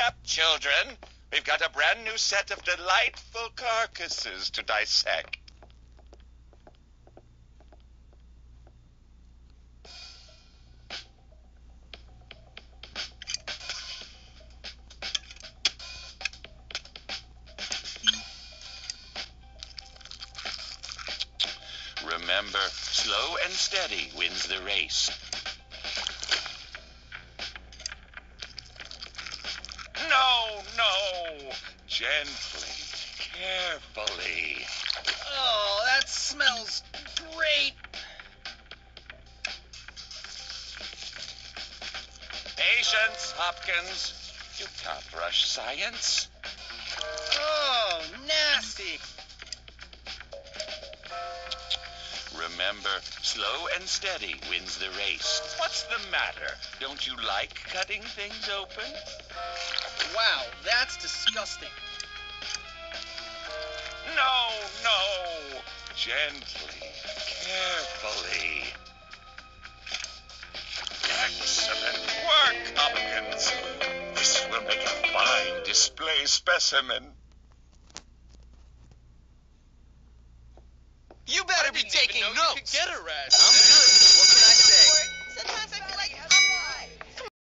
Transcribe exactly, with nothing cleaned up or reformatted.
up, children. We've got a brand new set of delightful carcasses to dissect. Remember, slow and steady wins the race. No, no! Gently, carefully. Oh, that smells great! Patience, Hopkins. You can't rush science. Oh, nasty! Remember, slow and steady wins the race. What's the matter? Don't you like cutting things open? Wow, that's disgusting. No, no! Gently, carefully. Excellent work, Hopkins. This will make a fine display specimen. You better be taking notes. Get a rat. I'm good.